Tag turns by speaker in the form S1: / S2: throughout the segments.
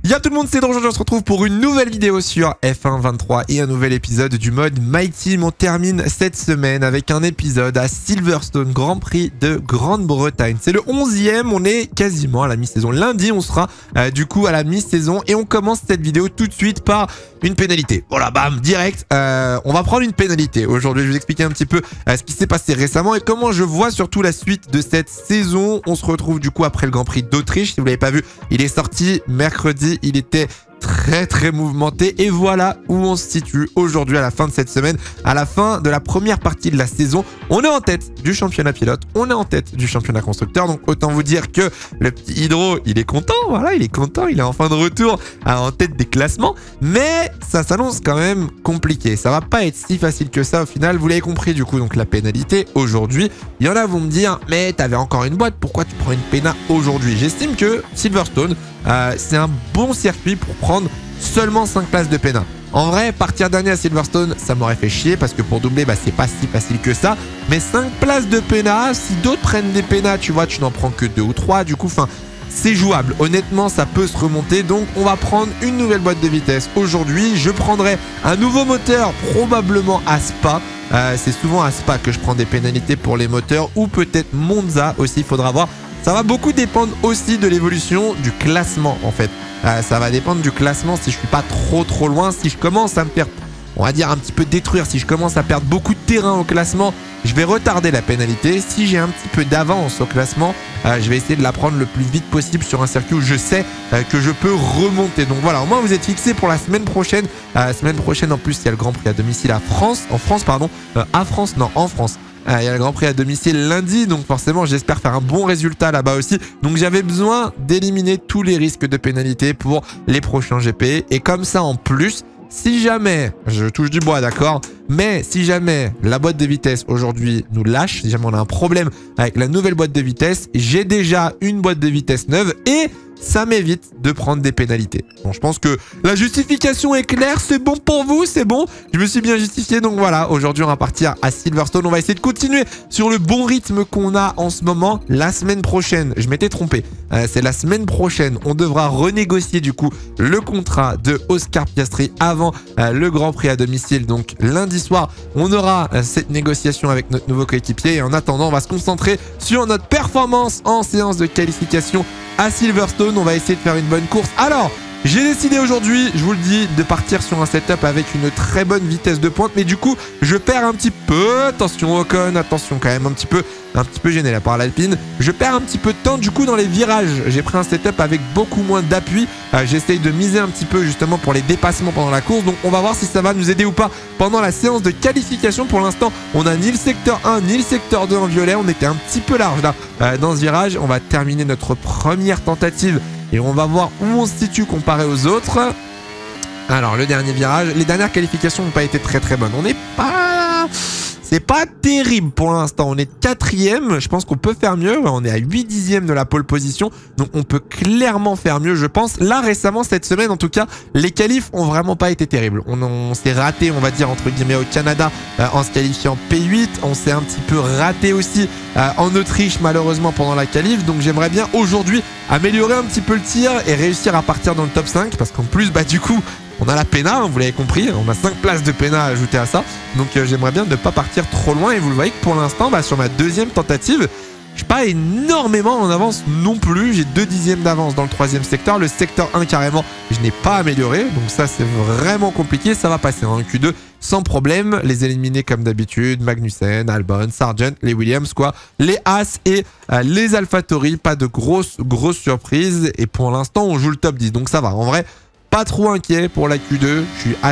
S1: Bien tout le monde, c'est Dron. Aujourd'hui on se retrouve pour une nouvelle vidéo sur F1 23 et un nouvel épisode du mode My Team. On termine cette semaine avec un épisode à Silverstone, Grand Prix de Grande-Bretagne. C'est le 11e, on est quasiment à la mi-saison. Lundi on sera du coup à la mi-saison et on commence cette vidéo tout de suite par une pénalité. Voilà, bam, direct, on va prendre une pénalité. Aujourd'hui je vais vous expliquer un petit peu ce qui s'est passé récemment et comment je vois surtout la suite de cette saison. On se retrouve du coup après le Grand Prix d'Autriche. Si vous l'avez pas vu, il est sorti mercredi, il était très mouvementé et voilà où on se situe aujourd'hui à la fin de cette semaine, à la fin de la première partie de la saison. On est en tête du championnat pilote, on est en tête du championnat constructeur, donc autant vous dire que le petit Hydro, il est content, voilà, il est content, il est enfin de retour en tête des classements, mais ça s'annonce quand même compliqué, ça va pas être si facile que ça au final, vous l'avez compris du coup, donc la pénalité aujourd'hui, il y en a vont me dire, mais t'avais encore une boîte, pourquoi tu prends une péna aujourd'hui? J'estime que Silverstone, c'est un bon circuit pour prendre seulement 5 places de pénat. En vrai, partir dernier à Silverstone, ça m'aurait fait chier parce que pour doubler, c'est pas si facile que ça. Mais 5 places de pénat, si d'autres prennent des pénats, tu vois, tu n'en prends que 2 ou 3. Du coup, c'est jouable. Honnêtement, ça peut se remonter. Donc, on va prendre une nouvelle boîte de vitesse. Aujourd'hui, je prendrai un nouveau moteur, probablement à Spa. C'est souvent à Spa que je prends des pénalités pour les moteurs ou peut-être Monza aussi, il faudra voir. Ça va beaucoup dépendre aussi de l'évolution du classement en fait. Ça va dépendre du classement si je suis pas trop loin. Si je commence à me faire, on va dire, un petit peu détruire, si je commence à perdre beaucoup de terrain au classement, je vais retarder la pénalité. Si j'ai un petit peu d'avance au classement, je vais essayer de la prendre le plus vite possible sur un circuit où je sais que je peux remonter. Donc voilà, au moins vous êtes fixé pour la semaine prochaine. Semaine prochaine en plus, il y a le Grand Prix à domicile en France. Il y a le Grand Prix à domicile lundi, donc forcément j'espère faire un bon résultat là-bas aussi. Donc j'avais besoin d'éliminer tous les risques de pénalité pour les prochains GP. Et comme ça en plus, si jamais, je touche du bois d'accord, mais si jamais la boîte de vitesse aujourd'hui nous lâche, si jamais on a un problème avec la nouvelle boîte de vitesse, j'ai déjà une boîte de vitesse neuve et ça m'évite de prendre des pénalités. Bon, je pense que la justification est claire, c'est bon pour vous, c'est bon. Je me suis bien justifié, donc voilà, aujourd'hui on va partir à Silverstone. On va essayer de continuer sur le bon rythme qu'on a en ce moment. La semaine prochaine, je m'étais trompé, c'est la semaine prochaine, on devra renégocier du coup le contrat de Oscar Piastri avant le Grand Prix à domicile. Donc lundi soir, on aura cette négociation avec notre nouveau coéquipier. Et en attendant, on va se concentrer sur notre performance en séance de qualification à Silverstone. On va essayer de faire une bonne course. Alors, j'ai décidé aujourd'hui, je vous le dis, de partir sur un setup avec une très bonne vitesse de pointe. Mais du coup, je perds un petit peu. Attention Ocon, attention quand même, un petit peu gêné là par l'Alpine. Je perds un petit peu de temps du coup dans les virages. J'ai pris un setup avec beaucoup moins d'appui. J'essaye de miser un petit peu justement pour les dépassements pendant la course. Donc on va voir si ça va nous aider ou pas pendant la séance de qualification. Pour l'instant, on a ni le secteur 1 ni le secteur 2 en violet. On était un petit peu large là dans ce virage. On va terminer notre première tentative et on va voir où on se situe comparé aux autres. Alors le dernier virage, les dernières qualifications n'ont pas été très bonnes. On n'est pas... C'est pas terrible pour l'instant, on est 4e, je pense qu'on peut faire mieux, on est à 8 dixièmes de la pole position, donc on peut clairement faire mieux je pense. Là récemment cette semaine en tout cas, les qualifs ont vraiment pas été terribles. On s'est raté on va dire entre guillemets au Canada en se qualifiant P8, on s'est un petit peu raté aussi en Autriche malheureusement pendant la qualif, donc j'aimerais bien aujourd'hui améliorer un petit peu le tir et réussir à partir dans le top 5 parce qu'en plus du coup on a la péna, vous l'avez compris, on a 5 places de péna à ajouter à ça. Donc j'aimerais bien ne pas partir trop loin. Et vous le voyez que pour l'instant, sur ma deuxième tentative, je suis pas énormément en avance non plus. J'ai 2 dixièmes d'avance dans le 3e secteur. Le secteur 1 carrément, je n'ai pas amélioré. Donc ça, c'est vraiment compliqué. Ça va passer en Q2 sans problème. Les éliminer comme d'habitude. Magnussen, Albon, Sargent, les Williams, les Haas et les AlphaTauri. Pas de grosses surprises. Et pour l'instant, on joue le top 10. Donc ça va. En vrai, pas trop inquiet pour la Q2, je suis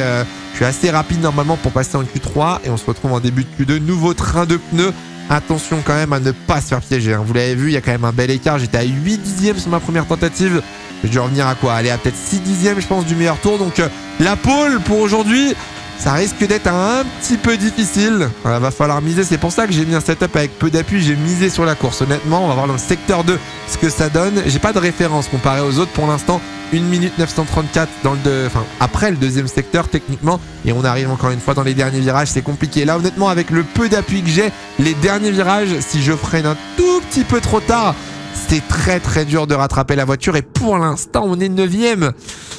S1: assez rapide normalement pour passer en Q3 et on se retrouve en début de Q2, nouveau train de pneus. Attention quand même à ne pas se faire piéger, vous l'avez vu, il y a quand même un bel écart, j'étais à 8 dixièmes sur ma première tentative, j'ai dû revenir à quoi? Aller à peut-être 6 dixièmes je pense du meilleur tour, donc la pole pour aujourd'hui, ça risque d'être un petit peu difficile. Va falloir miser. C'est pour ça que j'ai mis un setup avec peu d'appui. J'ai misé sur la course. Honnêtement, on va voir dans le secteur 2 ce que ça donne. J'ai pas de référence comparé aux autres pour l'instant. 1 minute 934 dans après le deuxième secteur techniquement. Et on arrive encore une fois dans les derniers virages. C'est compliqué. Là, honnêtement, avec le peu d'appui que j'ai, les derniers virages, si je freine un tout petit peu trop tard, C'est très très dur de rattraper la voiture et pour l'instant on est 9e.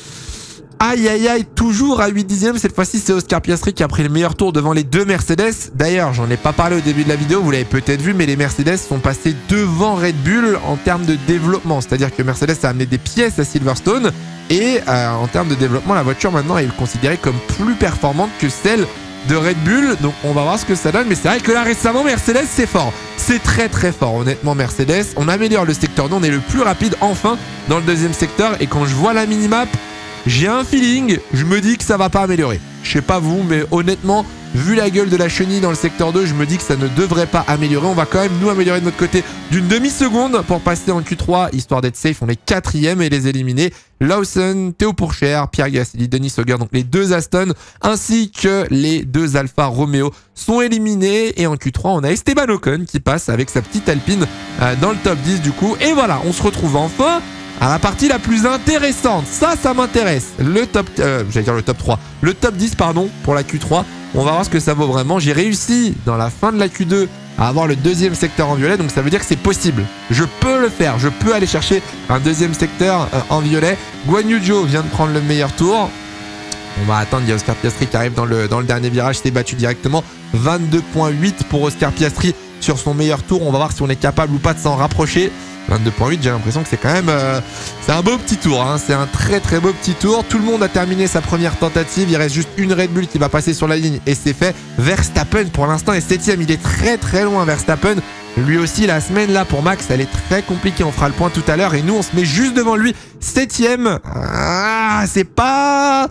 S1: Aïe aïe aïe, toujours à 8 dixièmes. Cette fois-ci c'est Oscar Piastri qui a pris le meilleur tour devant les deux Mercedes. D'ailleurs j'en ai pas parlé au début de la vidéo, vous l'avez peut-être vu, mais les Mercedes sont passés devant Red Bull en termes de développement. C'est-à-dire que Mercedes a amené des pièces à Silverstone et en termes de développement la voiture maintenant est considérée comme plus performante que celle de Red Bull. Donc on va voir ce que ça donne, mais c'est vrai que là récemment Mercedes c'est fort. C'est très très fort honnêtement Mercedes. On améliore le secteur 2, on est le plus rapide enfin dans le deuxième secteur et quand je vois la minimap, j'ai un feeling, je me dis que ça va pas améliorer. Je sais pas vous, mais honnêtement, vu la gueule de la chenille dans le secteur 2, je me dis que ça ne devrait pas améliorer. On va quand même nous améliorer de notre côté d'une demi-seconde pour passer en Q3, histoire d'être safe. On est 4e et les éliminer. Lawson, Théo Pourchère, Pierre Gasly, Denis Sauger, donc les deux Aston, ainsi que les deux Alfa Romeo sont éliminés. Et en Q3, on a Esteban Ocon qui passe avec sa petite Alpine dans le top 10 du coup. Et voilà, on se retrouve enfin à la partie la plus intéressante. Ça m'intéresse. Le top, j'allais dire le top 3. Le top 10, pardon, pour la Q3. On va voir ce que ça vaut vraiment. J'ai réussi, dans la fin de la Q2, à avoir le deuxième secteur en violet. Donc ça veut dire que c'est possible. Je peux le faire. Je peux aller chercher un deuxième secteur en violet. Guan Yu Zhou vient de prendre le meilleur tour. On va attendre, il y a Oscar Piastri qui arrive dans le dernier virage. C'est battu directement. 22.8 pour Oscar Piastri sur son meilleur tour. On va voir si on est capable ou pas de s'en rapprocher. 22.8, j'ai l'impression que c'est quand même c'est un beau petit tour, hein. C'est un très très beau petit tour. Tout le monde a terminé sa première tentative. Il reste juste une Red Bull qui va passer sur la ligne et c'est fait. Verstappen pour l'instant est 7e. Il est très très loin Verstappen. Lui aussi la semaine là pour Max elle est très compliquée. On fera le point tout à l'heure et nous on se met juste devant lui 7e. Ah, c'est pas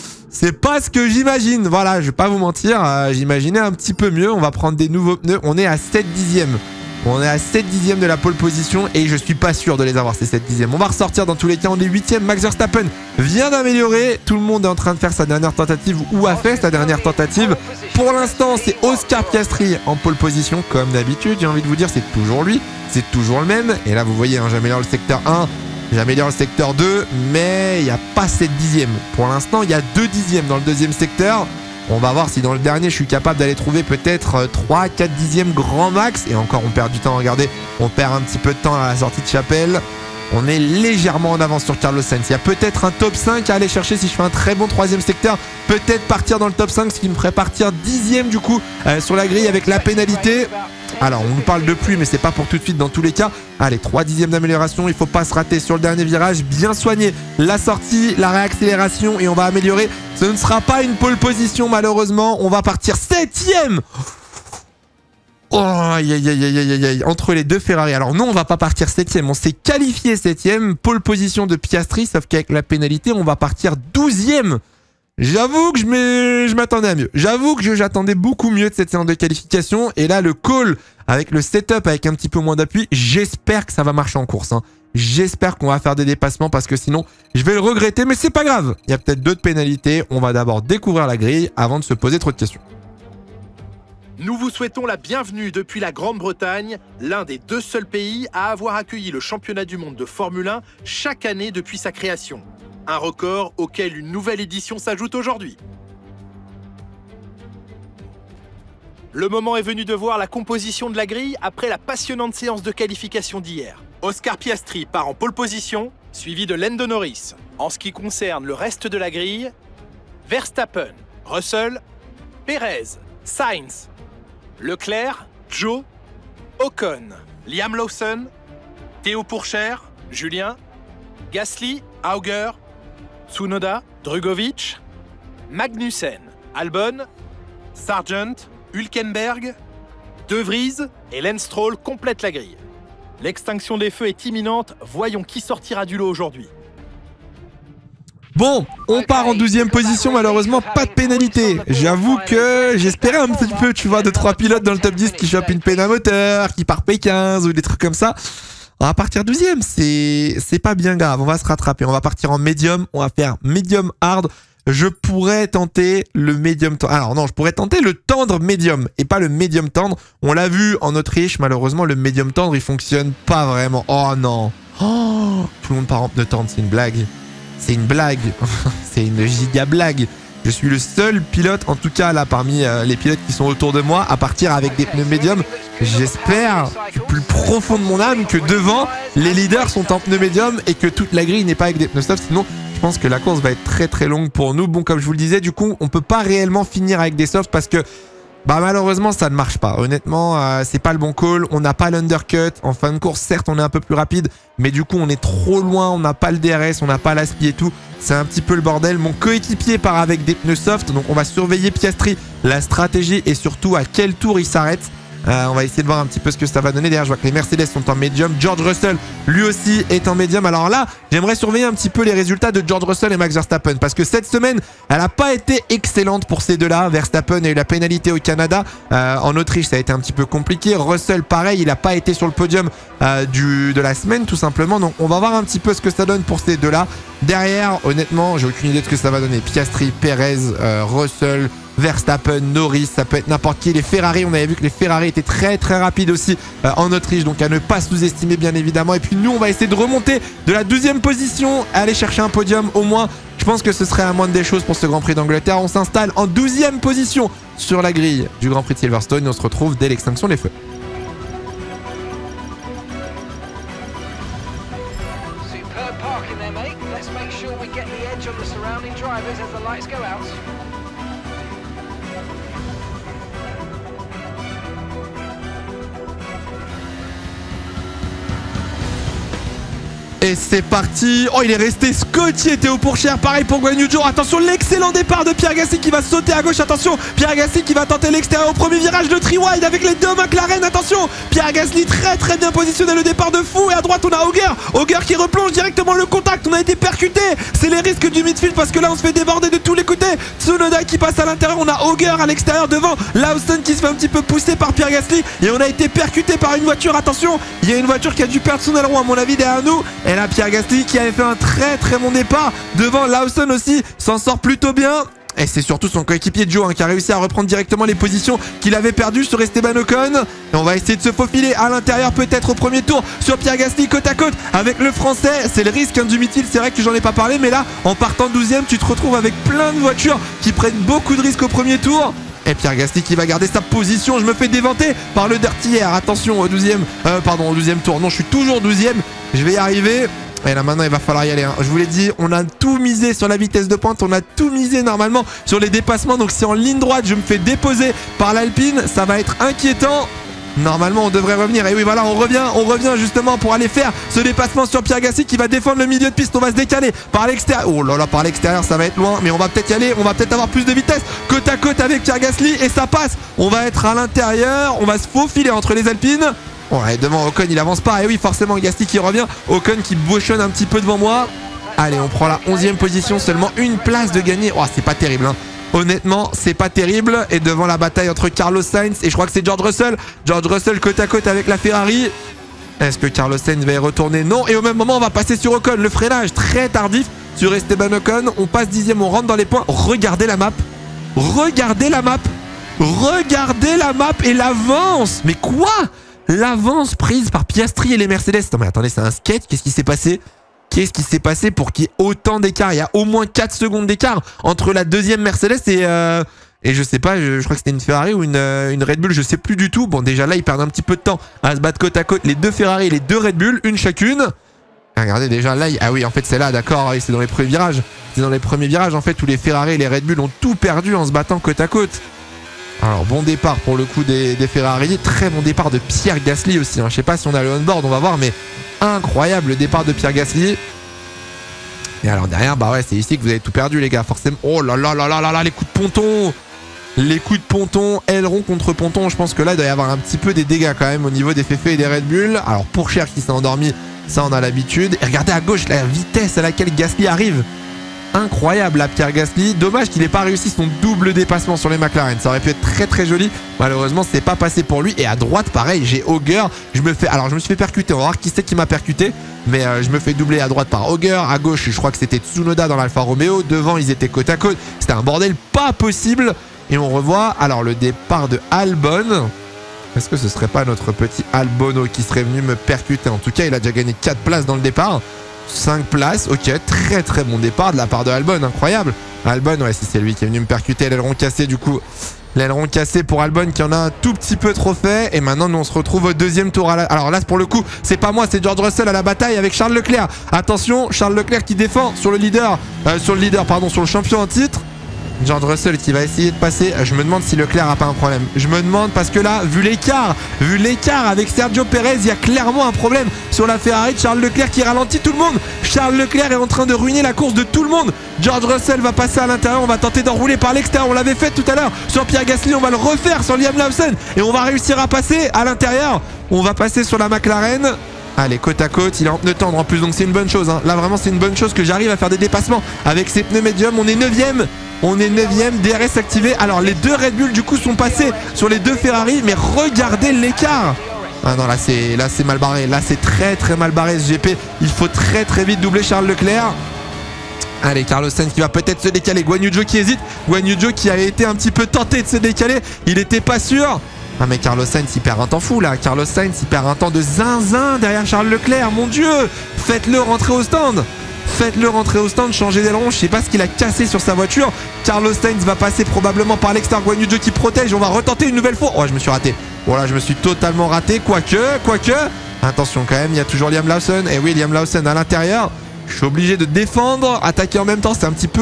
S1: ce que j'imagine. Voilà, je vais pas vous mentir, j'imaginais un petit peu mieux. On va prendre des nouveaux pneus. On est à 7 dixièmes. On est à 7 dixièmes de la pole position et je suis pas sûr de les avoir ces 7 dixièmes. On va ressortir dans tous les cas, on est 8e. Max Verstappen vient d'améliorer. Tout le monde est en train de faire sa dernière tentative ou a fait sa dernière tentative. Pour l'instant, c'est Oscar Piastri en pole position comme d'habitude. J'ai envie de vous dire, c'est toujours lui, c'est toujours le même. Et là, vous voyez, hein, j'améliore le secteur 1, j'améliore le secteur 2, mais il n'y a pas 7 dixièmes. Pour l'instant, il y a 2 dixièmes dans le deuxième secteur. On va voir si dans le dernier, je suis capable d'aller trouver peut-être 3-4 dixièmes grand max. Et encore, on perd du temps. Regardez, on perd un petit peu de temps à la sortie de Chapelle. On est légèrement en avance sur Carlos Sainz. Il y a peut-être un top 5 à aller chercher si je fais un très bon troisième secteur. Peut-être partir dans le top 5, ce qui me ferait partir 10e du coup sur la grille avec la pénalité. Alors, on nous parle de pluie, mais c'est pas pour tout de suite dans tous les cas. Allez, 3 dixièmes d'amélioration. Il faut pas se rater sur le dernier virage. Bien soigner la sortie, la réaccélération et on va améliorer. Ce ne sera pas une pole position, malheureusement. On va partir 7e. Oh, aïe, aïe, aïe, aïe, aïe, aïe. Entre les deux Ferrari. Alors, non, on va pas partir 7e. On s'est qualifié 7e. Pole position de Piastri, sauf qu'avec la pénalité, on va partir 12e. J'avoue que je m'attendais à mieux. J'avoue que j'attendais beaucoup mieux de cette séance de qualification. Et là, le call avec le setup, avec un petit peu moins d'appui, j'espère que ça va marcher en course. Hein. J'espère qu'on va faire des dépassements parce que sinon, je vais le regretter. Mais c'est pas grave. Il y a peut-être d'autres pénalités. On va d'abord découvrir la grille avant de se poser trop de questions.
S2: Nous vous souhaitons la bienvenue depuis la Grande-Bretagne, l'un des 2 seuls pays à avoir accueilli le championnat du monde de Formule 1 chaque année depuis sa création. Un record auquel une nouvelle édition s'ajoute aujourd'hui. Le moment est venu de voir la composition de la grille après la passionnante séance de qualification d'hier. Oscar Piastri part en pole position, suivi de Lando Norris. En ce qui concerne le reste de la grille, Verstappen, Russell, Perez, Sainz, Leclerc, Zhou, Ocon, Liam Lawson, Théo Pourchère, Julien, Gasly, Auger, Tsunoda, Drugovic, Magnussen, Albon, Sargent, Hülkenberg, De Vries et Lance Stroll complètent la grille. L'extinction des feux est imminente, voyons qui sortira du lot aujourd'hui.
S1: Bon, on part en 12e position, malheureusement pas de pénalité. J'avoue que j'espérais un petit peu, tu vois, 2-3 pilotes dans le top 10 qui chopent une peine à moteur, qui part P15 ou des trucs comme ça. On va partir 12e, c'est pas bien grave, on va se rattraper. On va partir en médium, on va faire médium hard. Je pourrais tenter le médium tendre. Alors non, je pourrais tenter le tendre médium et pas le médium tendre. On l'a vu en Autriche, malheureusement, le médium tendre, il fonctionne pas vraiment. Oh non. Oh, tout le monde part en pneu tendre, c'est une blague. C'est une blague. C'est une giga blague. Je suis le seul pilote, en tout cas là, parmi les pilotes qui sont autour de moi, à partir avec des pneus médiums. J'espère du plus profond de mon âme que devant, les leaders sont en pneu médium et que toute la grille n'est pas avec des pneus soft. Sinon, je pense que la course va être très très longue pour nous. Bon, comme je vous le disais, du coup, on peut pas réellement finir avec des softs parce que malheureusement, ça ne marche pas. Honnêtement, c'est pas le bon call. On n'a pas l'undercut. En fin de course, certes, on est un peu plus rapide, mais du coup, on est trop loin. On n'a pas le DRS, on n'a pas l'aspi et tout. C'est un petit peu le bordel. Mon coéquipier part avec des pneus soft, donc on va surveiller Piastri, la stratégie et surtout à quel tour il s'arrête. On va essayer de voir un petit peu ce que ça va donner. D'ailleurs, je vois que les Mercedes sont en médium. George Russell, lui aussi, est en médium. Alors là, j'aimerais surveiller un petit peu les résultats de George Russell et Max Verstappen. Parce que cette semaine, elle n'a pas été excellente pour ces deux-là. Verstappen a eu la pénalité au Canada. En Autriche, ça a été un petit peu compliqué. Russell, pareil, il n'a pas été sur le podium de la semaine, tout simplement. Donc, on va voir un petit peu ce que ça donne pour ces deux-là. Derrière, honnêtement, j'ai aucune idée de ce que ça va donner. Piastri, Perez, Russell, Verstappen, Norris, ça peut être n'importe qui. Les Ferrari, on avait vu que les Ferrari étaient très très rapides aussi en Autriche, donc à ne pas sous-estimer bien évidemment. Et puis nous, on va essayer de remonter de la 12e position, aller chercher un podium au moins. Je pense que ce serait la moindre des choses pour ce Grand Prix d'Angleterre. On s'installe en 12e position sur la grille du Grand Prix de Silverstone et on se retrouve dès l'extinction des feux.
S3: Superb parking there, mate. Let's make sure we get the edge on the surrounding drivers as the lights go out.
S1: Et c'est parti. Oh, il est resté scotché, Théo Pourchaire. Pareil pour Guan Yu Zhou. Attention, l'excellent départ de Pierre Gasly qui va sauter à gauche. Attention, Pierre Gasly qui va tenter l'extérieur au premier virage de tri-wide avec les deux McLaren. Attention, Pierre Gasly très très bien positionné. Le départ de fou. Et à droite, on a Auger. Auger qui replonge directement le contact. On a été percuté. C'est les risques du midfield parce que là, on se fait déborder de tous les côtés. Tsunoda qui passe à l'intérieur. On a Auger à l'extérieur devant. Lawson qui se fait un petit peu pousser par Pierre Gasly. Et on a été percuté par une voiture. Attention, il y a une voiture qui a dû perdre son aileron, à mon avis, derrière nous. Et là, Pierre Gasly qui avait fait un très très bon départ devant. Lawson aussi s'en sort plutôt bien. Et c'est surtout son coéquipier Joe qui a réussi à reprendre directement les positions qu'il avait perdues sur Esteban Ocon. Et on va essayer de se faufiler à l'intérieur peut-être au premier tour sur Pierre Gasly côte à côte avec le français. C'est le risque du midfield, c'est vrai que j'en ai pas parlé, mais là en partant 12e tu te retrouves avec plein de voitures qui prennent beaucoup de risques au premier tour. Et Pierre Gasly qui va garder sa position. Je me fais déventer par le Dirty Air. Attention au 12e tour. Non, je suis toujours 12e. Je vais y arriver. Et là maintenant il va falloir y aller, hein. Je vous l'ai dit, on a tout misé sur la vitesse de pointe. On a tout misé normalement sur les dépassements. Donc si en ligne droite je me fais déposer par l'Alpine, ça va être inquiétant. Normalement on devrait revenir. Et oui voilà, on revient justement pour aller faire ce dépassement sur Pierre Gasly qui va défendre le milieu de piste. On va se décaler par l'extérieur. Oh là là, par l'extérieur ça va être loin, mais on va peut-être y aller. On va peut-être avoir plus de vitesse côte à côte avec Pierre Gasly. Et ça passe. On va être à l'intérieur. On va se faufiler entre les Alpines. Ouais, devant Ocon il avance pas. Et oui forcément Gasly qui revient. Ocon qui bouchonne un petit peu devant moi. Allez, on prend la 11e position. Seulement une place de gagner. Oh, c'est pas terrible, hein. Honnêtement, c'est pas terrible. Et devant la bataille entre Carlos Sainz et je crois que c'est George Russell. George Russell côte à côte avec la Ferrari. Est-ce que Carlos Sainz va y retourner? Non. Et au même moment, on va passer sur Ocon. Le freinage très tardif sur Esteban Ocon. On passe 10e, on rentre dans les points. Regardez la map. Regardez la map. Regardez la map et l'avance. Mais quoi? L'avance prise par Piastri et les Mercedes. Non mais attendez, c'est un skate. Qu'est-ce qui s'est passé? Qu'est-ce qui s'est passé pour qu'il y ait autant d'écart? Il y a au moins 4 secondes d'écart entre la deuxième Mercedes et je sais pas, je crois que c'était une Ferrari ou une Red Bull, je sais plus du tout. Bon, déjà là, ils perdent un petit peu de temps à se battre côte à côte. Les deux Ferrari et les deux Red Bull, une chacune. Regardez déjà là, ah oui, en fait c'est là, d'accord, c'est dans les premiers virages. C'est dans les premiers virages en fait où les Ferrari et les Red Bull ont tout perdu en se battant côte à côte. Alors bon départ pour le coup des Ferrari, très bon départ de Pierre Gasly aussi, hein. Je sais pas si on a le on-board, on va voir, mais incroyable le départ de Pierre Gasly. Et alors derrière, bah ouais, c'est ici que vous avez tout perdu les gars, forcément. Oh là là là là là là, les coups de ponton. Les coups de ponton, aileron contre ponton, je pense que là il doit y avoir un petit peu des dégâts quand même au niveau des Féfés et des Red Bull. Alors Pourchaire qui s'est endormi, ça on a l'habitude. Et regardez à gauche la vitesse à laquelle Gasly arrive. Incroyable à Pierre Gasly. Dommage qu'il n'ait pas réussi son double dépassement sur les McLaren. Ça aurait pu être très très joli. Malheureusement, c'est pas passé pour lui. Et à droite, pareil, j'ai Auger. Je me suis fait percuter. On va voir qui c'est qui m'a percuté. Mais je me fais doubler à droite par Auger. À gauche, je crois que c'était Tsunoda dans l'Alfa Romeo. Devant, ils étaient côte à côte. C'était un bordel pas possible. Et on revoit alors le départ de Albon. Est-ce que ce serait pas notre petit Albono qui serait venu me percuter? En tout cas, il a déjà gagné 4 places dans le départ. 5 places, ok, très très bon départ de la part de Albon, incroyable. Albon, ouais, si c'est lui qui est venu me percuter, l'aileron cassé du coup. L'aileron cassé pour Albon qui en a un tout petit peu trop fait. Et maintenant, nous, on se retrouve au deuxième tour. Alors là, pour le coup, c'est pas moi, c'est George Russell à la bataille avec Charles Leclerc. Attention, Charles Leclerc qui défend sur le leader, sur le champion en titre. George Russell qui va essayer de passer. Je me demande si Leclerc a pas un problème. Je me demande parce que là, vu l'écart avec Sergio Perez, il y a clairement un problème sur la Ferrari. Charles Leclerc qui ralentit tout le monde. Charles Leclerc est en train de ruiner la course de tout le monde. George Russell va passer à l'intérieur. On va tenter d'enrouler par l'extérieur. On l'avait fait tout à l'heure sur Pierre Gasly. On va le refaire sur Liam Lawson. Et on va réussir à passer à l'intérieur. On va passer sur la McLaren. Allez, côte à côte, il est en pneu tendre en plus, donc c'est une bonne chose. Là, vraiment, c'est une bonne chose que j'arrive à faire des dépassements avec ces pneus médiums. On est 9ème. On est 9ème, DRS activé. Alors, les deux Red Bull, du coup, sont passés sur les deux Ferrari. Mais regardez l'écart. Ah non, là, c'est mal barré. Là, c'est très, très mal barré ce GP. Il faut très, très vite doubler Charles Leclerc. Allez, Carlos Sainz qui va peut-être se décaler. Guan Yu Zhou qui hésite. Guan Yu Zhou qui a été un petit peu tenté de se décaler. Il n'était pas sûr. Ah mais Carlos Sainz il perd un temps fou là. Carlos Sainz il perd un temps de zinzin derrière Charles Leclerc. Mon Dieu, faites-le rentrer au stand. Faites-le rentrer au stand, changez d'aileron. Je sais pas ce qu'il a cassé sur sa voiture. Carlos Sainz va passer probablement par l'extérieur. Guan Yu Zhou qui protège. On va retenter une nouvelle fois. Oh, je me suis raté. Voilà, je me suis totalement raté. Quoique. Attention quand même, il y a toujours Liam Lawson. Et oui, Liam Lawson à l'intérieur. Je suis obligé de défendre, attaquer en même temps. C'est un petit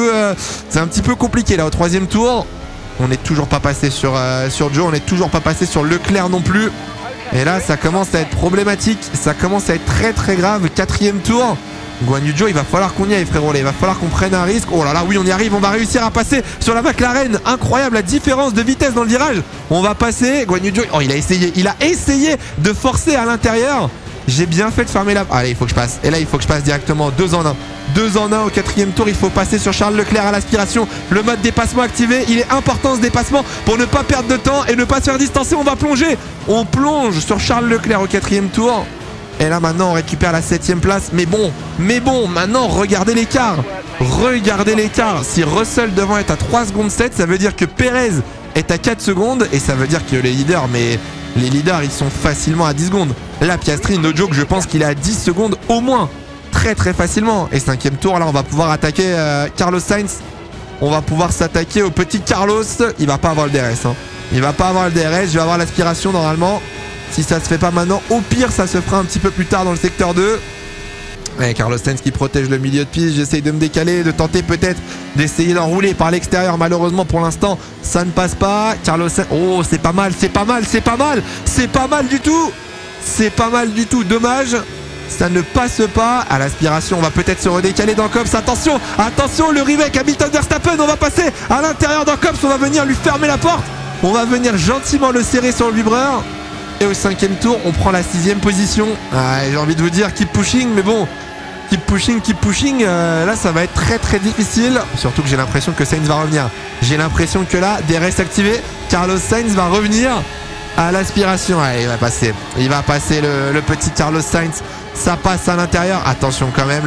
S1: peu compliqué là au troisième tour. On n'est toujours pas passé sur Joe, on n'est toujours pas passé sur Leclerc non plus. Et là, ça commence à être problématique. Ça commence à être très très grave. 4ème tour. Guan Yu Zhou, il va falloir qu'on y aille, frérot. Il va falloir qu'on prenne un risque. Oh là là, oui, on y arrive. On va réussir à passer sur la McLaren. Incroyable la différence de vitesse dans le virage. On va passer. Guan Yu Zhou, oh, il a essayé de forcer à l'intérieur. J'ai bien fait de fermer la... Allez, il faut que je passe. Et là, il faut que je passe directement 2 en 1. 2 en 1 au 4ème tour. Il faut passer sur Charles Leclerc à l'aspiration. Le mode dépassement activé. Il est important ce dépassement pour ne pas perdre de temps et ne pas se faire distancer. On va plonger. On plonge sur Charles Leclerc au 4ème tour. Et là, maintenant, on récupère la 7ème place. Mais bon, maintenant, regardez l'écart. Regardez l'écart. Si Russell devant est à 3 secondes 7, ça veut dire que Perez est à 4 secondes. Et ça veut dire que les leaders, ils sont facilement à 10 secondes. Là, Piastri, no joke, je pense qu'il est à 10 secondes au moins. Très très facilement. Et 5ème tour, là, on va pouvoir attaquer Carlos Sainz. On va pouvoir s'attaquer au petit Carlos. Il va pas avoir le DRS. Il va pas avoir le DRS. Je vais avoir l'aspiration normalement. Si ça se fait pas maintenant, au pire, ça se fera un petit peu plus tard dans le secteur 2. Allez, Carlos Sainz qui protège le milieu de piste. J'essaye de me décaler, de tenter peut-être d'essayer d'enrouler par l'extérieur. Malheureusement, pour l'instant, ça ne passe pas. Carlos Sainz... Oh, c'est pas mal. C'est pas mal du tout. C'est pas mal du tout. Dommage. Ça ne passe pas. À l'aspiration, on va peut-être se redécaler dans Cops. Attention, le remake Hamilton Verstappen. On va passer à l'intérieur dans Cops. On va venir lui fermer la porte. On va venir gentiment le serrer sur le vibreur. Et au 5ème tour, on prend la 6ème position. J'ai envie de vous dire keep pushing, mais bon, keep pushing. Là, ça va être très très difficile. Surtout que j'ai l'impression que Sainz va revenir. J'ai l'impression que là, DRS activé. Carlos Sainz va revenir à l'aspiration. Allez, il va passer le petit Carlos Sainz. Ça passe à l'intérieur. Attention quand même,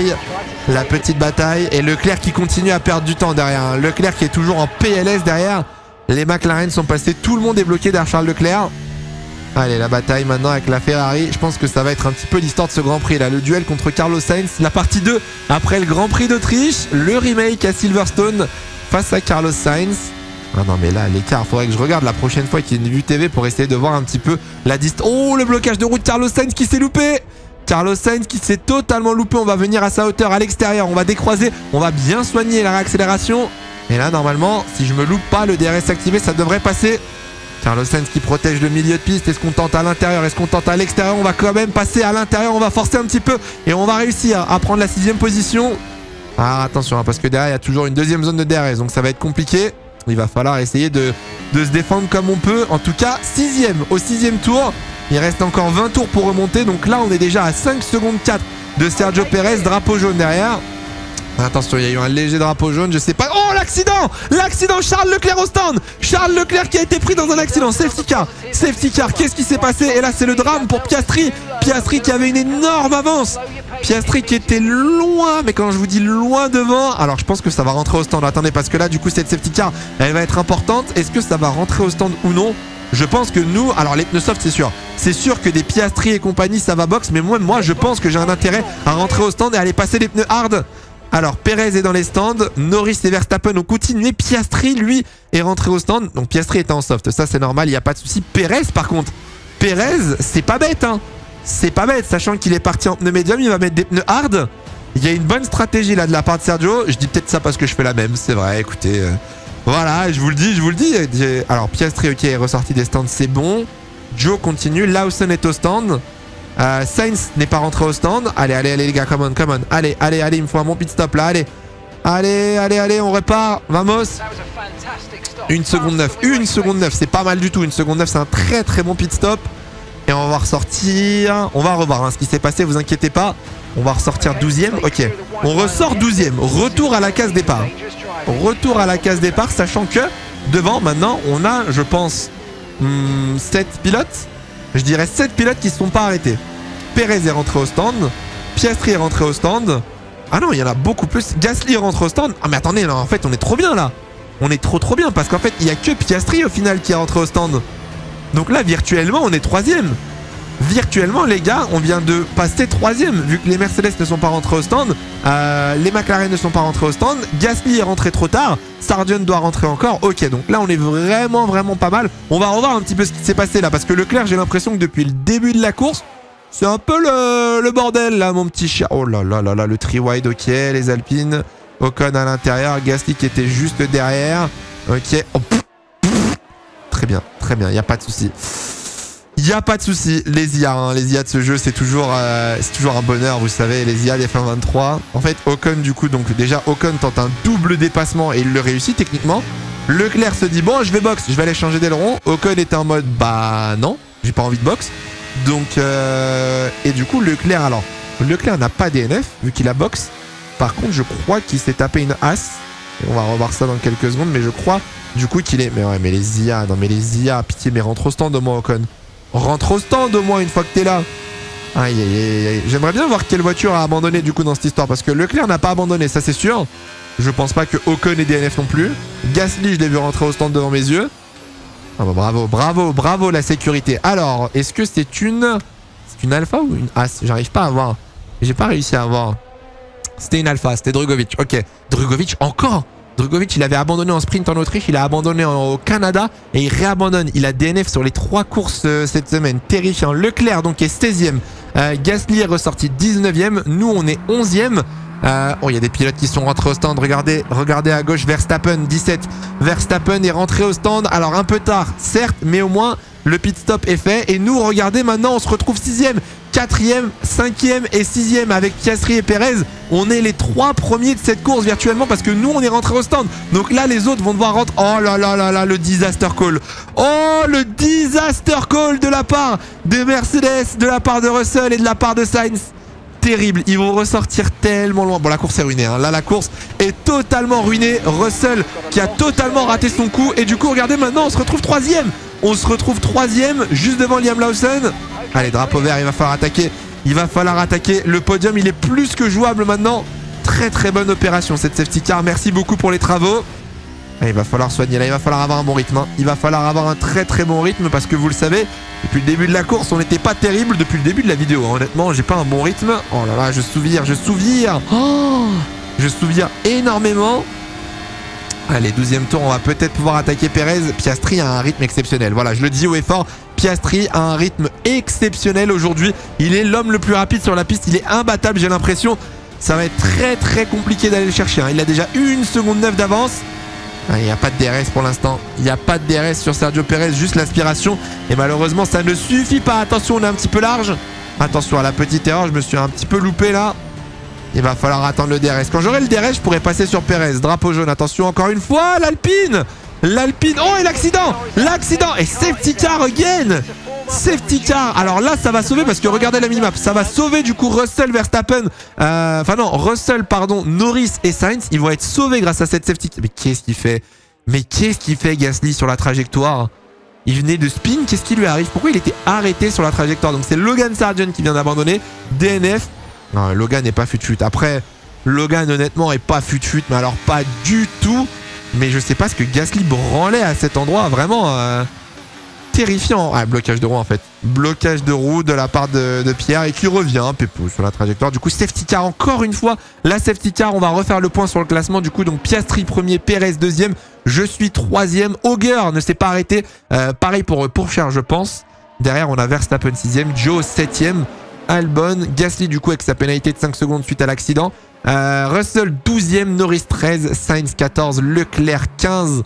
S1: la petite bataille. Et Leclerc qui continue à perdre du temps derrière. Leclerc qui est toujours en PLS derrière. Les McLaren sont passés. Tout le monde est bloqué derrière Charles Leclerc. Allez, la bataille maintenant avec la Ferrari. Je pense que ça va être un petit peu l'histoire de ce Grand Prix là. Le duel contre Carlos Sainz. La partie 2 après le Grand Prix d'Autriche. Le remake à Silverstone face à Carlos Sainz. Ah non mais là l'écart, faudrait que je regarde la prochaine fois qu'il y ait une vue TV pour essayer de voir un petit peu la distance. Oh, le blocage de route Carlos Sainz qui s'est loupé. Carlos Sainz qui s'est totalement loupé. On va venir à sa hauteur à l'extérieur. On va décroiser. On va bien soigner la réaccélération. Et là normalement, si je me loupe pas, le DRS activé, ça devrait passer. Carlos Sainz qui protège le milieu de piste. Est-ce qu'on tente à l'intérieur? Est-ce qu'on tente à l'extérieur? On va quand même passer à l'intérieur. On va forcer un petit peu et on va réussir à prendre la 6ème position. Ah, attention, parce que derrière, il y a toujours une 2ème zone de DRS. Donc ça va être compliqué. Il va falloir essayer de se défendre comme on peut. En tout cas, 6ème au 6ème tour. Il reste encore 20 tours pour remonter. Donc là, on est déjà à 5 secondes 4 de Sergio Perez. Drapeau jaune derrière. Attention, il y a eu un léger drapeau jaune, je sais pas. Oh, l'accident, Charles Leclerc au stand. Charles Leclerc qui a été pris dans un accident. Safety car, qu'est-ce qui s'est passé? Et là, c'est le drame pour Piastri. Piastri qui avait une énorme avance. Piastri qui était loin, mais quand je vous dis loin devant, alors je pense que ça va rentrer au stand. Attendez, parce que là, du coup, cette safety car, elle va être importante. Est-ce que ça va rentrer au stand ou non? Je pense que nous, alors les pneus soft, c'est sûr. C'est sûr que des Piastri et compagnie, ça va box. Mais moi, je pense que j'ai un intérêt à rentrer au stand et aller passer les pneus hard. Alors, Perez est dans les stands, Norris et Verstappen ont continué, Piastri, lui, est rentré au stand. Donc, Piastri était en soft, ça c'est normal, il n'y a pas de souci. Perez, par contre, Perez, c'est pas bête, hein. C'est pas bête, sachant qu'il est parti en pneu médium, il va mettre des pneus hard. Il y a une bonne stratégie là de la part de Sergio. Je dis peut-être ça parce que je fais la même, c'est vrai, écoutez. Voilà, je vous le dis. Alors, Piastri, ok, est ressorti des stands, c'est bon. Joe continue, Lawson est au stand. Sainz n'est pas rentré au stand. Allez les gars, come on. Allez, il me faut un bon pit stop là, allez, on repart. Vamos. 1 seconde 9, c'est pas mal du tout. 1 seconde 9, c'est un très très bon pit stop. Et on va ressortir. On va revoir hein, ce qui s'est passé, vous inquiétez pas. On va ressortir 12ème. Ok, on ressort 12ème. Retour à la case départ. Sachant que devant, maintenant, on a, je pense, 7 pilotes. Je dirais 7 pilotes qui ne se sont pas arrêtés. Perez est rentré au stand. Piastri est rentré au stand. Ah non, il y en a beaucoup plus. Gasly est rentré au stand. Ah mais attendez, là, en fait, on est trop bien là. On est trop bien parce qu'en fait, il n'y a que Piastri au final qui est rentré au stand. Donc là, virtuellement, on est 3ème. Virtuellement, les gars, on vient de passer 3ème. Vu que les Mercedes ne sont pas rentrés au stand, les McLaren ne sont pas rentrés au stand. Gasly est rentré trop tard. Sargent doit rentrer encore. Ok, donc là, on est vraiment pas mal. On va revoir un petit peu ce qui s'est passé là. Parce que Leclerc, j'ai l'impression que depuis le début de la course, c'est un peu le bordel là, mon petit chat. Oh là, le tri-wide, ok, les Alpines. Ocon à l'intérieur. Gasly qui était juste derrière. Ok. Oh, très bien, il n'y a pas de souci. Les IA de ce jeu, c'est toujours un bonheur, vous savez, les IA des fin 23. En fait, Ocon, du coup, donc déjà, Ocon tente un double dépassement et il le réussit techniquement. Leclerc se dit, bon, je vais box, je vais aller changer d'aileron. Ocon était en mode, bah non, j'ai pas envie de box. Donc, et du coup, Leclerc n'a pas DNF, vu qu'il a box. Par contre, je crois qu'il s'est tapé une as. Et on va revoir ça dans quelques secondes, mais je crois, du coup, qu'il est... Mais ouais, mais les IA, pitié, mais rentre au stand au moins, Ocon. Rentre au stand au moins une fois que t'es là. Aïe. J'aimerais bien voir quelle voiture a abandonné du coup dans cette histoire. Parce que Leclerc n'a pas abandonné, ça c'est sûr. Je pense pas que Ocon ait DNF non plus. Gasly, je l'ai vu rentrer au stand devant mes yeux. Ah bah bravo la sécurité. Alors, est-ce que c'est une alpha ou une as? J'arrive pas à voir. J'ai pas réussi à voir. C'était une alpha, c'était Drugovic. Ok, Drugovic encore. Drugovic, il avait abandonné en sprint en Autriche, il a abandonné au Canada et il réabandonne. Il a DNF sur les 3 courses cette semaine. Terrifiant. Leclerc donc est 16ème. Gasly est ressorti 19ème. Nous, on est 11ème. Oh, il y a des pilotes qui sont rentrés au stand. Regardez à gauche, Verstappen, 17. Verstappen est rentré au stand. Alors, un peu tard, certes, mais au moins, le pit stop est fait. Et nous, regardez, maintenant, on se retrouve 6ème. 4ème, 5ème et 6ème avec Piastri et Perez. On est les 3 premiers de cette course virtuellement parce que nous on est rentré au stand. Donc là les autres vont devoir rentrer. Oh là, le disaster call. Oh, le disaster call de la part de Mercedes, de la part de Russell et de la part de Sainz. Terrible, ils vont ressortir tellement loin. Bon, la course est ruinée, hein. Là la course est totalement ruinée. Russell qui a totalement raté son coup. Et du coup regardez, maintenant on se retrouve 3ème. Juste devant Liam Lawson. Allez, drapeau vert, il va falloir attaquer. Le podium, il est plus que jouable maintenant. Très bonne opération cette safety car. Merci beaucoup pour les travaux. Allez, il va falloir soigner là, il va falloir avoir un bon rythme. Hein. Il va falloir avoir un très bon rythme parce que vous le savez, depuis le début de la course, on n'était pas terrible depuis le début de la vidéo. Hein. Honnêtement, j'ai pas un bon rythme. Oh là là, je souvire. Oh, je souvire énormément. Allez, 12e tour, on va peut-être pouvoir attaquer Perez. Piastri a un rythme exceptionnel. Voilà, je le dis haut et fort. Piastri a un rythme exceptionnel aujourd'hui. Il est l'homme le plus rapide sur la piste. Il est imbattable, j'ai l'impression. Ça va être très compliqué d'aller le chercher. Hein. Il a déjà 1 seconde 9 d'avance. Il n'y a pas de DRS pour l'instant. Il n'y a pas de DRS sur Sergio Perez, juste l'aspiration. Et malheureusement, ça ne suffit pas. Attention, on est un petit peu large. Attention à la petite erreur, je me suis un petit peu loupé là. Il va falloir attendre le DRS. Quand j'aurai le DRS, je pourrai passer sur Perez. Drapeau jaune, attention encore une fois, l'Alpine. Oh, et l'accident. Et safety car again. Safety car. Alors là, ça va sauver parce que regardez la minimap. Ça va sauver du coup Russell, Verstappen. Russell, Norris et Sainz. Ils vont être sauvés grâce à cette safety car. Mais qu'est-ce qu'il fait Gasly sur la trajectoire? Il venait de spin. Qu'est-ce qui lui arrive? Pourquoi il était arrêté sur la trajectoire? Donc c'est Logan Sargent qui vient d'abandonner. DNF. Non, Logan n'est pas fut-fut. Après, Logan honnêtement est pas fut-fut, mais alors pas du tout. Mais je sais pas ce que Gasly branlait à cet endroit. Vraiment terrifiant. Ah, blocage de roue en fait. Blocage de roue de la part de Pierre et qui revient, Pépou, sur la trajectoire. Du coup, safety car encore une fois. La safety car, on va refaire le point sur le classement. Du coup, donc Piastri premier, Perez deuxième. Je suis troisième. Auger ne s'est pas arrêté. Pareil pour Pourchère, je pense. Derrière, on a Verstappen 6ème, Joe 7ème, Albon, Gasly du coup avec sa pénalité de 5 secondes suite à l'accident. Russell 12ème, Norris 13, Sainz 14, Leclerc 15.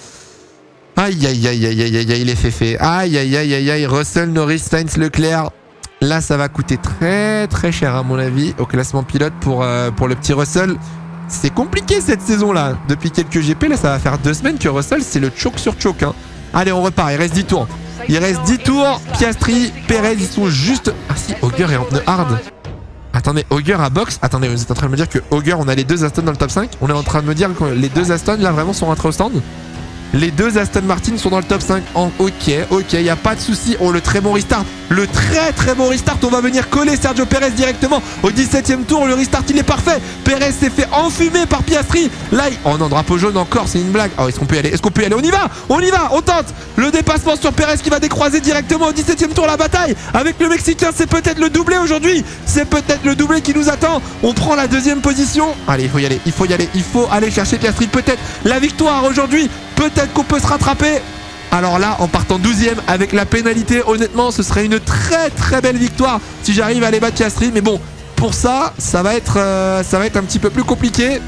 S1: Aïe aïe aïe aïe aïe aïe, il est fait. Aïe aïe aïe aïe aïe, Russell, Norris, Sainz, Leclerc. Là, ça va coûter très très cher à mon avis au classement pilote pour le petit Russell. C'est compliqué cette saison-là. Depuis quelques GP, là, ça va faire 2 semaines que Russell, c'est le choke sur choke. Hein. Allez, on repart, il reste 10 tours. Il reste 10 tours. Piastri, Perez, ils sont juste... Ah si, Auger est en pneu hard. Attendez, Auger à box. Attendez, vous êtes en train de me dire que Auger, on a les 2 Aston dans le top 5. On est en train de me dire que les 2 Aston, là, vraiment, sont rentrés au stand. Les 2 Aston Martin sont dans le top 5. Ok, il n'y a pas de souci. Oh, le très bon restart. Le très très bon restart. On va venir coller Sergio Perez directement au 17ème tour. Le restart, il est parfait. Perez s'est fait enfumer par Piastri. Là, oh non, drapeau jaune encore. C'est une blague. Oh, est-ce qu'on peut y aller? Est-ce qu'on peut y aller? On y va. On tente. Le dépassement sur Perez qui va décroiser directement au 17ème tour la bataille. Avec le Mexicain, c'est peut-être le doublé aujourd'hui. C'est peut-être le doublé qui nous attend. On prend la 2ème position. Allez, il faut y aller. Il faut aller chercher Piastri. Peut-être la victoire aujourd'hui. Peut-être qu'on peut se rattraper. Alors là, en partant 12ème avec la pénalité, honnêtement, ce serait une très très belle victoire si j'arrive à aller battre Piastri. Mais bon, pour ça, ça va être un petit peu plus compliqué.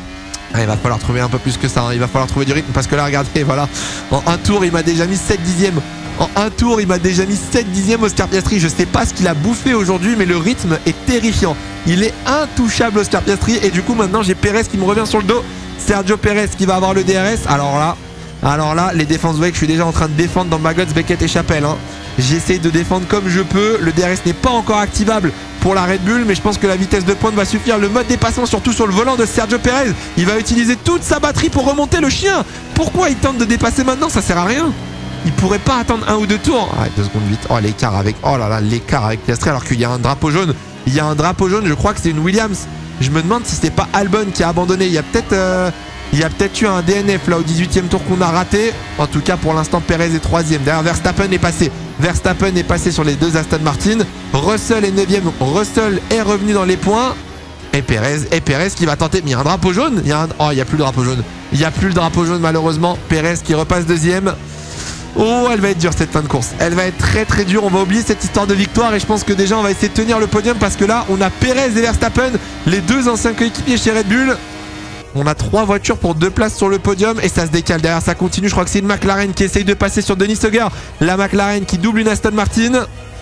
S1: Ah, il va falloir trouver un peu plus que ça. Hein. Il va falloir trouver du rythme parce que là, regardez, voilà. En un tour, il m'a déjà mis 7 dixièmes. En un tour, il m'a déjà mis 7 dixièmes Oscar Piastri. Je sais pas ce qu'il a bouffé aujourd'hui, mais le rythme est terrifiant. Il est intouchable, Oscar Piastri. Et du coup, maintenant, j'ai Perez qui me revient sur le dos. Sergio Perez qui va avoir le DRS. Alors là, les défenses wake, je suis déjà en train de défendre dans Maggots, Beckett et Chapelle. Hein. J'essaie de défendre comme je peux. Le DRS n'est pas encore activable pour la Red Bull, mais je pense que la vitesse de pointe va suffire. Le mode dépassement, surtout sur le volant de Sergio Perez. Il va utiliser toute sa batterie pour remonter le chien. Pourquoi il tente de dépasser maintenant? Ça sert à rien. Il pourrait pas attendre 1 ou 2 tours. Ah, 2 secondes 8. Oh, l'écart avec... Oh là là, l'écart avec Piastri alors qu'il y a un drapeau jaune. Il y a un drapeau jaune, je crois que c'est une Williams. Je me demande si c'est pas Albon qui a abandonné. Il y a peut-être eu un DNF là au 18ème tour qu'on a raté. En tout cas, pour l'instant, Perez est 3ème. Derrière, Verstappen est passé. Verstappen est passé sur les 2 Aston Martin. Russell est 9ème. Russell est revenu dans les points. Et Perez qui va tenter. Mais il y a un drapeau jaune. Oh, il n'y a plus le drapeau jaune. Il n'y a plus le drapeau jaune, malheureusement. Perez qui repasse 2ème. Oh, elle va être dure cette fin de course. Elle va être très très dure. On va oublier cette histoire de victoire et je pense que déjà on va essayer de tenir le podium parce que là on a Perez et Verstappen, les 2 anciens coéquipiers chez Red Bull. On a 3 voitures pour 2 places sur le podium et ça se décale. Derrière ça continue. Je crois que c'est une McLaren qui essaye de passer sur Denis Sauger. La McLaren qui double une Aston Martin.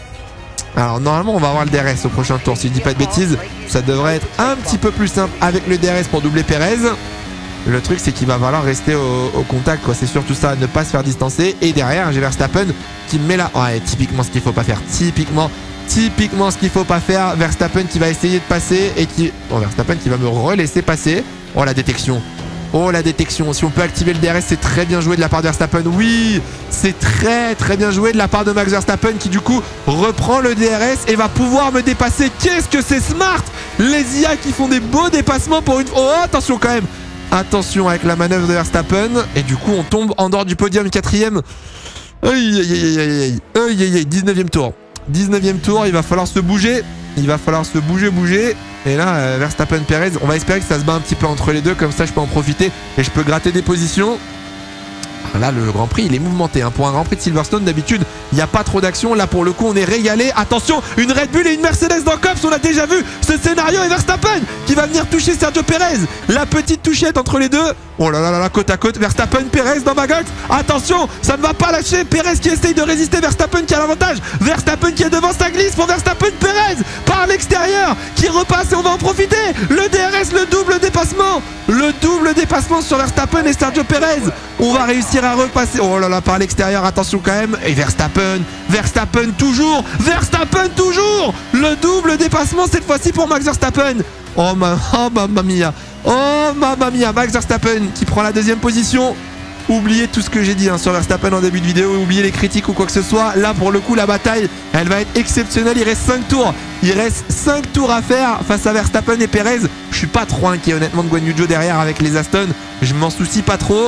S1: Alors normalement on va avoir le DRS au prochain tour. Si je dis pas de bêtises, ça devrait être un petit peu plus simple avec le DRS pour doubler Perez. Le truc c'est qu'il va falloir rester au contact quoi. C'est surtout ça, ne pas se faire distancer. Et derrière j'ai Verstappen qui me met là. Ouais, typiquement ce qu'il faut pas faire. Typiquement ce qu'il faut pas faire. Verstappen qui va essayer de passer et qui... Bon, Verstappen qui va me relaisser passer. Oh la détection. Oh la détection. Si on peut activer le DRS, c'est très bien joué de la part de Verstappen. Oui, c'est très très bien joué de la part de Max Verstappen qui du coup reprend le DRS et va pouvoir me dépasser. Qu'est-ce que c'est smart. Les IA qui font des beaux dépassements pour une... Oh attention quand même. Attention avec la manœuvre de Verstappen. Et du coup on tombe en dehors du podium 4ème. Aïe aïe aïe aïe aïe. 19ème tour. 19ème tour, il va falloir se bouger. Il va falloir se bouger. Et là, Verstappen, Perez, on va espérer que ça se bat un petit peu entre les deux. Comme ça, je peux en profiter et je peux gratter des positions. Là, le Grand Prix, il est mouvementé. Hein. Pour un Grand Prix de Silverstone, d'habitude, il n'y a pas trop d'action. Là, pour le coup, on est régalé. Attention, une Red Bull et une Mercedes dans Cops. On a déjà vu ce scénario. Et Verstappen qui va venir toucher Sergio Perez. La petite touchette entre les deux. Oh là là là, côte à côte. Verstappen, Perez dans Maggots. Attention, ça ne va pas lâcher. Perez qui essaye de résister. Verstappen qui a l'avantage. Verstappen qui est devant, ça glisse pour Verstappen. Perez par l'extérieur qui repasse et on va en profiter. Le DRS, le double dépassement. Le double dépassement sur Verstappen et Sergio Perez. On va réussir à repasser. Oh là là, par l'extérieur, attention quand même. Et Verstappen toujours. Verstappen toujours. Le double dépassement cette fois-ci pour Max Verstappen. Oh mamma mia. Oh mamma mia. Max Verstappen qui prend la 2ème position. Oubliez tout ce que j'ai dit hein, sur Verstappen en début de vidéo. Oubliez les critiques ou quoi que ce soit. Là pour le coup la bataille elle va être exceptionnelle. Il reste 5 tours. Il reste 5 tours à faire face à Verstappen et Perez. Je suis pas trop inquiet honnêtement de Guan Yu Zhou derrière avec les Aston. Je m'en soucie pas trop.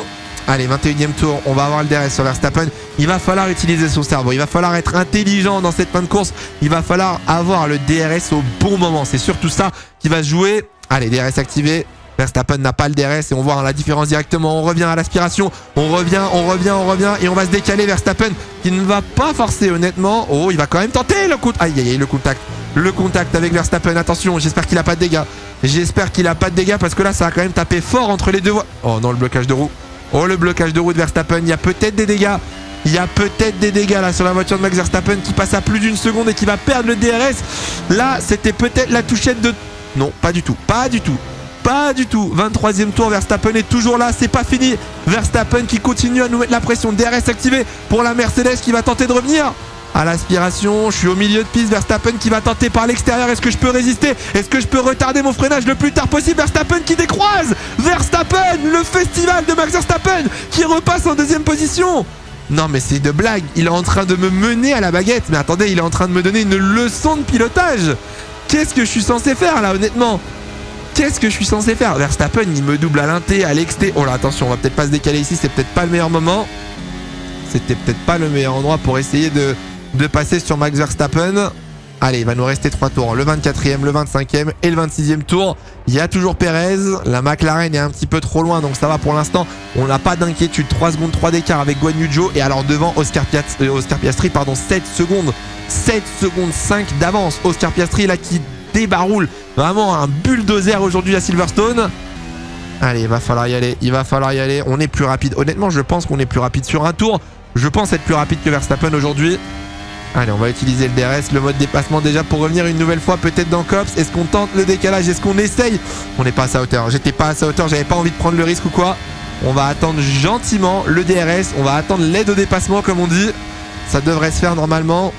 S1: Allez, 21e tour, on va avoir le DRS sur Verstappen. Il va falloir utiliser son cerveau, il va falloir être intelligent dans cette fin de course. Il va falloir avoir le DRS au bon moment. C'est surtout ça qui va se jouer. Allez, DRS activé. Verstappen n'a pas le DRS et on voit la différence directement. On revient à l'aspiration, on revient et on va se décaler. Verstappen qui ne va pas forcer honnêtement. Oh, il va quand même tenter le coup. Aïe, aïe, aïe, le contact. Le contact avec Verstappen. Attention, j'espère qu'il a pas de dégâts. J'espère qu'il a pas de dégâts parce que là, ça va quand même taper fort entre les deux voies. Oh non, le blocage de roue. Oh, le blocage de roue de Verstappen. Il y a peut-être des dégâts. Il y a peut-être des dégâts là sur la voiture de Max Verstappen qui passe à plus d'une seconde et qui va perdre le DRS. Là, c'était peut-être la touchette de... Non, pas du tout. Pas du tout. Pas du tout. 23e tour, Verstappen est toujours là, c'est pas fini. Verstappen qui continue à nous mettre la pression. DRS activé pour la Mercedes qui va tenter de revenir à l'aspiration. Je suis au milieu de piste. Verstappen qui va tenter par l'extérieur. Est-ce que je peux résister? Est-ce que je peux retarder mon freinage le plus tard possible? Verstappen qui décroise. Verstappen, le festival de Max Verstappen qui repasse en deuxième position. Non mais c'est de blague. Il est en train de me mener à la baguette. Mais attendez, il est en train de me donner une leçon de pilotage. Qu'est-ce que je suis censé faire là honnêtement? Qu'est-ce que je suis censé faire? Verstappen, il me double à l'inté, à l'exté. Oh là, attention, on va peut-être pas se décaler ici. C'est peut-être pas le meilleur moment. C'était peut-être pas le meilleur endroit pour essayer de passer sur Max Verstappen. Allez, il va nous rester 3 tours. Le 24e, le 25e et le 26e tour. Il y a toujours Perez. La McLaren est un petit peu trop loin, donc ça va pour l'instant. On n'a pas d'inquiétude. 3 secondes 3 d'écart avec Guan Yu Zhou. Et alors devant Oscar Piastri, 7 secondes. 7 secondes 5 d'avance. Oscar Piastri là qui débaroule. Vraiment un bulldozer aujourd'hui à Silverstone. Allez, il va falloir y aller. Il va falloir y aller. On est plus rapide. Honnêtement, je pense qu'on est plus rapide sur un tour. Je pense être plus rapide que Verstappen aujourd'hui. Allez, on va utiliser le DRS, le mode déplacement déjà pour revenir une nouvelle fois peut-être dans Cops. Est-ce qu'on tente le décalage? Est-ce qu'on essaye? On n'est pas à sa hauteur. J'étais pas à sa hauteur. J'avais pas envie de prendre le risque ou quoi. On va attendre gentiment le DRS. On va attendre l'aide au dépassement comme on dit. Ça devrait se faire normalement.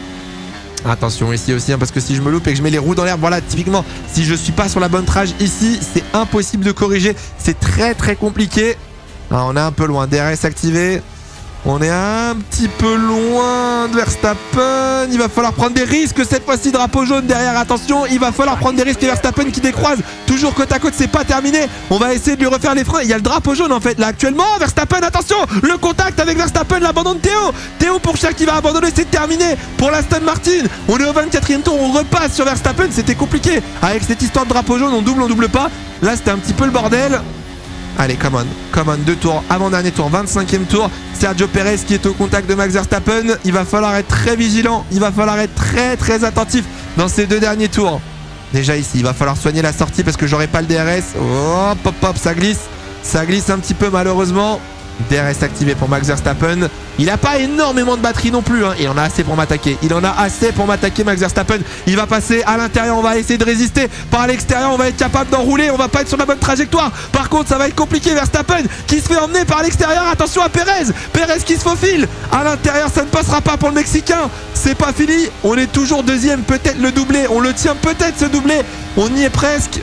S1: Attention ici aussi hein, parce que si je me loupe et que je mets les roues dans l'herbe, voilà typiquement si je suis pas sur la bonne trage ici, c'est impossible de corriger, c'est très compliqué. Alors, on est un peu loin, DRS activé. On est un petit peu loin de Verstappen. Il va falloir prendre des risques cette fois-ci. Drapeau jaune derrière, attention. Il va falloir prendre des risques. Et Verstappen qui décroise. Toujours côte à côte, c'est pas terminé. On va essayer de lui refaire les freins. Il y a le drapeau jaune en fait là actuellement. Verstappen, attention. Le contact avec Verstappen, l'abandon de Théo. Théo Pourchaire qui va abandonner, c'est terminé pour l'Aston Martin. On est au 24e tour, on repasse sur Verstappen. C'était compliqué. Avec cette histoire de drapeau jaune, on double pas. Là, c'était un petit peu le bordel. Allez, come on, 2 tours, avant-dernier tour, 25e tour. Sergio Perez qui est au contact de Max Verstappen. Il va falloir être très vigilant, il va falloir être très attentif dans ces 2 derniers tours. Déjà ici, il va falloir soigner la sortie parce que j'aurai pas le DRS. Hop, ça glisse un petit peu malheureusement. DRS activé pour Max Verstappen. Il n'a pas énormément de batterie non plus hein. Il en a assez pour m'attaquer. Max Verstappen. Il va passer à l'intérieur. On va essayer de résister. Par l'extérieur, on va être capable d'enrouler. On va pas être sur la bonne trajectoire. Par contre, ça va être compliqué. Verstappen qui se fait emmener par l'extérieur. Attention à Perez. Perez qui se faufile. À l'intérieur, ça ne passera pas pour le Mexicain. C'est pas fini. On est toujours deuxième. Peut-être le doublé. On le tient peut-être ce doublé. On y est presque.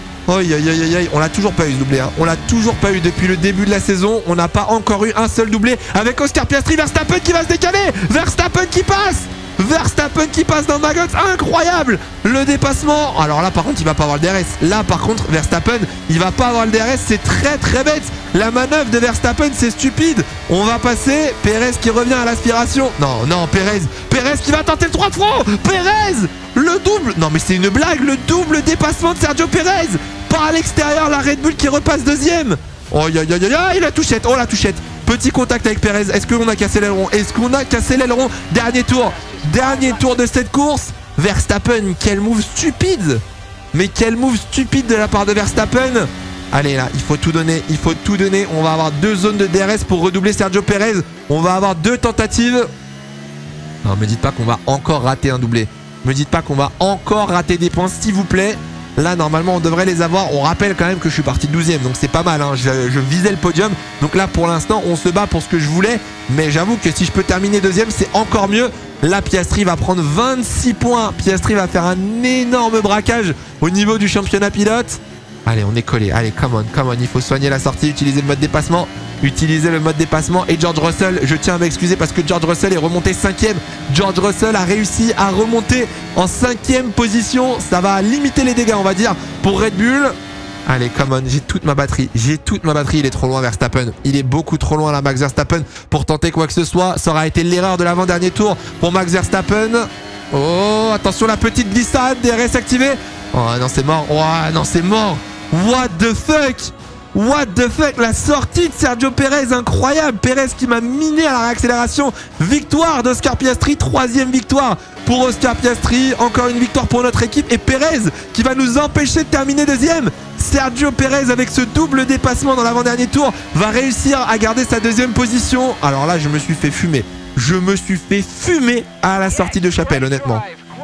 S1: Aïe, on l'a toujours pas eu ce doublé hein. On l'a toujours pas eu depuis le début de la saison. On n'a pas encore eu un seul doublé avec Oscar Piastri. Verstappen qui va se décaler. Verstappen qui passe dans Maggots. Incroyable le dépassement. Alors là par contre il va pas avoir le DRS. Là par contre Verstappen il va pas avoir le DRS. C'est très bête. La manœuvre de Verstappen c'est stupide. On va passer. Perez qui revient à l'aspiration. Non Perez qui va tenter le 3 de front. Perez le double. Non mais c'est une blague. Le double dépassement de Sergio Perez. Par l'extérieur, la Red Bull qui repasse deuxième. La touchette. Oh la touchette. Petit contact avec Perez. Est-ce qu'on a cassé l'aileron? Dernier tour de cette course. Verstappen, quel move stupide. Mais quel move stupide de la part de Verstappen. Allez là, il faut tout donner. On va avoir 2 zones de DRS pour redoubler Sergio Perez. On va avoir 2 tentatives. Non, me dites pas qu'on va encore rater un doublé. Me dites pas qu'on va encore rater des points, s'il vous plaît. Là, normalement, on devrait les avoir. On rappelle quand même que je suis parti 12e, donc c'est pas mal. Hein. Je visais le podium. Donc là, pour l'instant, on se bat pour ce que je voulais. Mais j'avoue que si je peux terminer 2e, c'est encore mieux. Là, Piastri va prendre 26 points. Piastri va faire un énorme braquage au niveau du championnat pilote. Allez, on est collé. Allez, come on. Il faut soigner la sortie, utiliser le mode dépassement. Et George Russell, je tiens à m'excuser parce que George Russell est remonté 5e. George Russell a réussi à remonter en 5e position. Ça va limiter les dégâts, on va dire, pour Red Bull. Allez, come on, j'ai toute ma batterie. J'ai toute ma batterie, il est trop loin Verstappen. Il est beaucoup trop loin là, Max Verstappen, pour tenter quoi que ce soit. Ça aura été l'erreur de l'avant-dernier tour pour Max Verstappen. Oh, attention la petite glissade, DRS activé. Oh non, c'est mort. Oh non, c'est mort. What the fuck? What the fuck? La sortie de Sergio Pérez, incroyable. Pérez qui m'a miné à la réaccélération. Victoire d'Oscar Piastri, 3e victoire pour Oscar Piastri. Encore une victoire pour notre équipe. Et Pérez qui va nous empêcher de terminer 2e. Sergio Pérez avec ce double dépassement dans l'avant-dernier tour va réussir à garder sa 2e position. Alors là, je me suis fait fumer. Je me suis fait fumer à la sortie de Chapelle, honnêtement.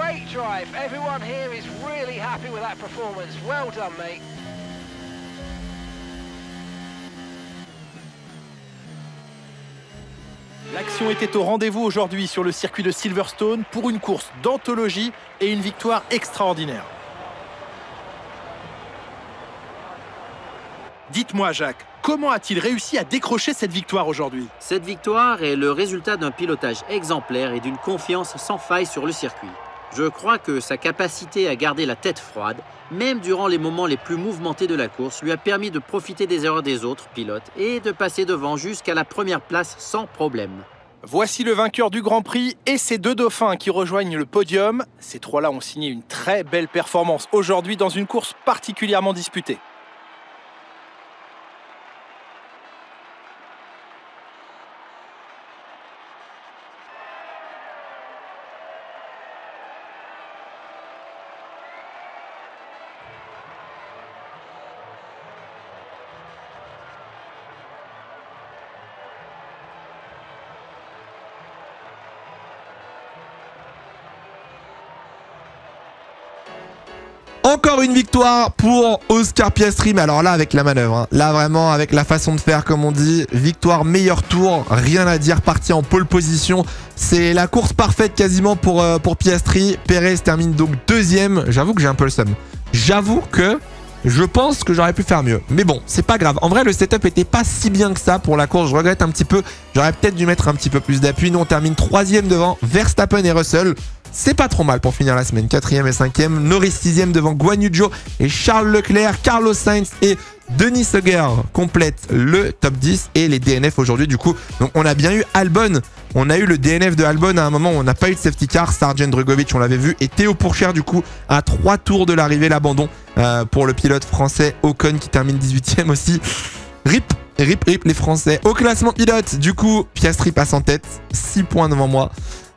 S2: L'action était au rendez-vous aujourd'hui sur le circuit de Silverstone pour une course d'anthologie et une victoire extraordinaire. Dites-moi Jacques, comment a-t-il réussi à décrocher cette victoire aujourd'hui?
S4: Cette victoire est le résultat d'un pilotage exemplaire et d'une confiance sans faille sur le circuit. Je crois que sa capacité à garder la tête froide, même durant les moments les plus mouvementés de la course, lui a permis de profiter des erreurs des autres pilotes et de passer devant jusqu'à la première place sans problème.
S2: Voici le vainqueur du Grand Prix et ses 2 dauphins qui rejoignent le podium. Ces 3-là ont signé une très belle performance aujourd'hui dans une course particulièrement disputée.
S1: Encore une victoire pour Oscar Piastri, mais alors là avec la manœuvre, hein. Là vraiment avec la façon de faire comme on dit, victoire meilleur tour, rien à dire, parti en pole position. C'est la course parfaite quasiment pour Piastri. Pérez termine donc 2e, j'avoue que j'ai un peu le seum. J'avoue que je pense que j'aurais pu faire mieux. Mais bon, c'est pas grave. En vrai, le setup était pas si bien que ça pour la course. Je regrette un petit peu. J'aurais peut-être dû mettre un petit peu plus d'appui. Nous, on termine 3e devant Verstappen et Russell. C'est pas trop mal pour finir la semaine. 4e et 5e. Norris 6e devant Guan Yu Zhou et Charles Leclerc. Carlos Sainz et Denis Sauger complètent le top 10 et les DNF aujourd'hui du coup. Donc on a bien eu Albon. On a eu le DNF de Albon à un moment où on n'a pas eu de safety car. Sargent Drugovic, on l'avait vu. Et Théo Pourchaire du coup à 3 tours de l'arrivée, l'abandon pour le pilote français Ocon qui termine 18e aussi. RIP les Français. Au classement pilote, du coup, Piastri passe en tête. 6 points devant moi.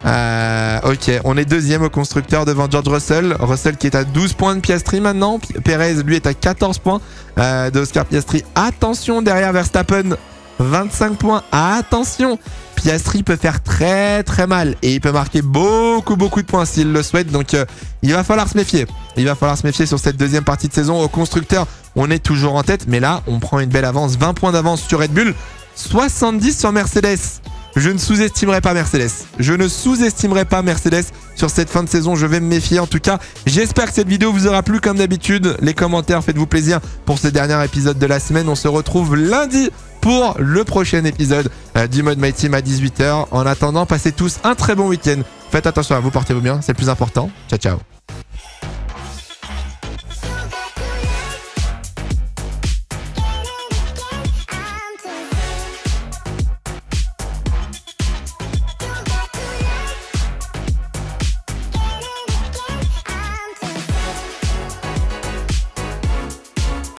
S1: Ok, on est 2e au constructeur devant George Russell. Russell qui est à 12 points de Piastri maintenant. Pérez, lui, est à 14 points d'Oscar Piastri. Attention, derrière Verstappen, 25 points. Attention, Piastri peut faire très mal. Et il peut marquer beaucoup de points s'il le souhaite. Donc, il va falloir se méfier. Il va falloir se méfier sur cette 2e partie de saison. Au constructeur, on est toujours en tête. Mais là, on prend une belle avance. 20 points d'avance sur Red Bull. 70 sur Mercedes. Je ne sous-estimerai pas Mercedes. Je ne sous-estimerai pas Mercedes sur cette fin de saison. Je vais me méfier. En tout cas, j'espère que cette vidéo vous aura plu comme d'habitude. Les commentaires, faites-vous plaisir pour ce dernier épisode de la semaine. On se retrouve lundi pour le prochain épisode du Mode My Team à 18 h. En attendant, passez tous un très bon week-end. Faites attention à vous, portez-vous bien. C'est le plus important. Ciao, ciao.